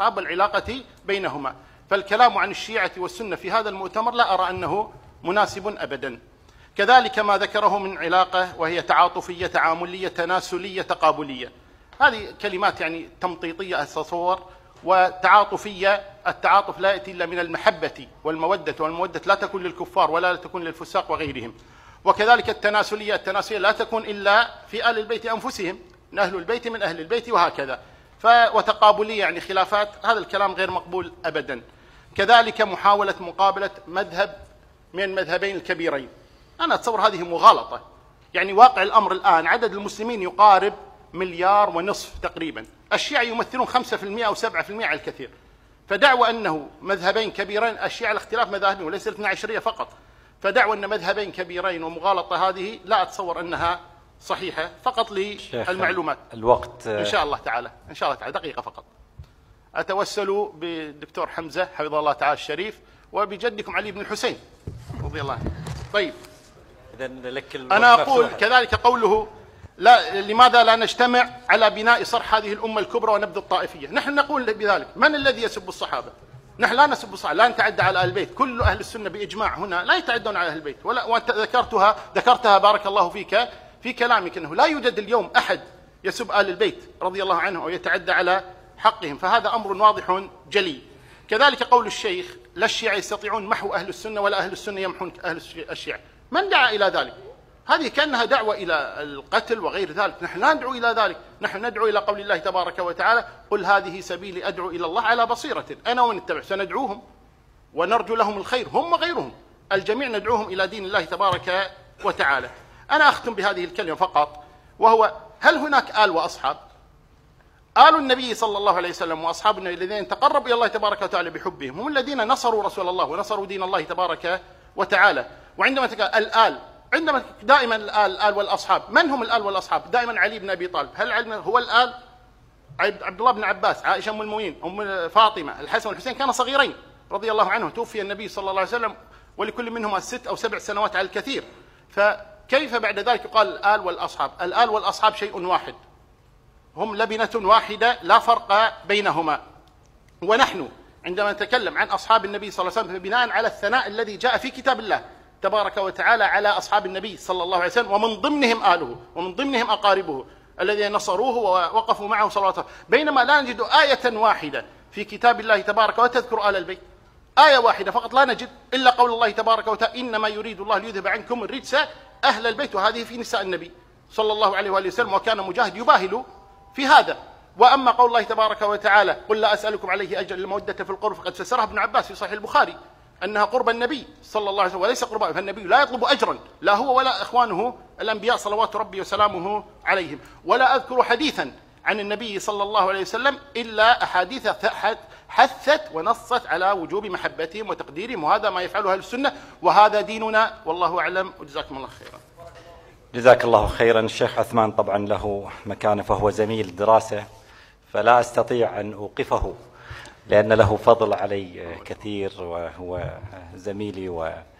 والأصحاب والعلاقة بينهما. فالكلام عن الشيعة والسنة في هذا المؤتمر لا أرى أنه مناسب أبدا. كذلك ما ذكره من علاقة وهي تعاطفية تعاملية تناسلية تقابلية، هذه كلمات يعني تمطيطية أتصور. وتعاطفية، التعاطف لا يأتي إلا من المحبة والمودة، والمودة لا تكون للكفار ولا تكون للفساق وغيرهم. وكذلك التناسلية، التناسلية لا تكون إلا في آل البيت أنفسهم، من أهل البيت من أهل البيت وهكذا. وتقابلية يعني خلافات، هذا الكلام غير مقبول أبدا. كذلك محاولة مقابلة مذهب من المذهبين الكبيرين، أنا أتصور هذه مغالطة. يعني واقع الأمر الآن عدد المسلمين يقارب 1.5 مليار تقريبا، الشيعة يمثلون 5% أو 7% على الكثير. فدعوى أنه مذهبين كبيرين، الشيعة الاختلاف مذاهبهم وليس الاثنى عشرية فقط، فدعوى أن مذهبين كبيرين ومغالطة هذه لا أتصور أنها صحيحة. فقط للمعلومات الوقت إن شاء الله تعالى، إن شاء الله تعالى دقيقة فقط. أتوسل بالدكتور حمزة حفظه الله تعالى الشريف وبجدكم علي بن الحسين رضي الله عنه. طيب، أنا أقول كذلك قوله لماذا لا نجتمع على بناء صرح هذه الأمة الكبرى ونبذ الطائفية؟ نحن نقول بذلك. من الذي يسب الصحابة؟ نحن لا نسب الصحابة، لا نتعدى على أهل البيت. كل أهل السنة بإجماع هنا لا يتعدون على أهل البيت، وأنت ذكرتها بارك الله فيك في كلامك، أنه لا يوجد اليوم أحد يسب آل البيت رضي الله عنه أو يتعدى على حقهم، فهذا أمر واضح جلي. كذلك قول الشيخ لا الشيعة يستطيعون محو أهل السنة ولا أهل السنة يمحون أهل الشيعة، من دعا إلى ذلك؟ هذه كأنها دعوة إلى القتل وغير ذلك. نحن لا ندعو إلى ذلك، نحن ندعو إلى قول الله تبارك وتعالى قل هذه سبيلي أدعو إلى الله على بصيرة أنا ومن اتبع. سندعوهم ونرجو لهم الخير هم وغيرهم، الجميع ندعوهم إلى دين الله تبارك وتعالى. أنا أختم بهذه الكلمة فقط، وهو هل هناك آل وأصحاب؟ آل النبي صلى الله عليه وسلم وأصحاب النبي الذين تقربوا إلى الله تبارك وتعالى بحبهم هم الذين نصروا رسول الله ونصروا دين الله تبارك وتعالى. وعندما الآل، عندما دائما الآل والأصحاب، من هم الآل والأصحاب؟ دائما علي بن أبي طالب، هل علي هو الآل؟ عبد الله بن عباس، عائشة أم المؤمنين، أم فاطمة، الحسن والحسين كانوا صغيرين رضي الله عنه، توفي النبي صلى الله عليه وسلم ولكل منهما 6 أو 7 سنوات على الكثير. فكيف بعد ذلك يقال الآل والأصحاب؟ الآل والأصحاب شيء واحد، هم لبنة واحدة لا فرق بينهما. ونحن عندما نتكلم عن أصحاب النبي صلى الله عليه وسلم فبناء على الثناء الذي جاء في كتاب الله تبارك وتعالى على أصحاب النبي صلى الله عليه وسلم، ومن ضمنهم آله ومن ضمنهم أقاربه الذين نصروه ووقفوا معه صلى الله عليه وسلم. بينما لا نجد آية واحدة في كتاب الله تبارك وتذكر آل البيت، آية واحدة فقط لا نجد إلا قول الله تبارك وتعالى إنما يريد الله ليذهب عنكم الرجس أهل البيت، وهذه في نساء النبي صلى الله عليه وآله وسلم، وكان مجاهد يباهل في هذا. وأما قول الله تبارك وتعالى قل لا أسألكم عليه أجر المودة في القرب، فقد فسرها ابن عباس في صحيح البخاري أنها قرب النبي صلى الله عليه وسلم وليس قربان، فالنبي لا يطلب أجرا لا هو ولا إخوانه الأنبياء صلوات ربي وسلامه عليهم. ولا أذكر حديثا عن النبي صلى الله عليه وسلم إلا أحاديث حثت ونصت على وجوب محبتهم وتقديرهم، وهذا ما يفعله أهل السنة وهذا ديننا والله أعلم، وجزاكم الله خيرا. جزاك الله خيرا. الشيخ عثمان طبعا له مكانة فهو زميل دراسة، فلا أستطيع أن أوقفه لأن له فضل علي كثير وهو زميلي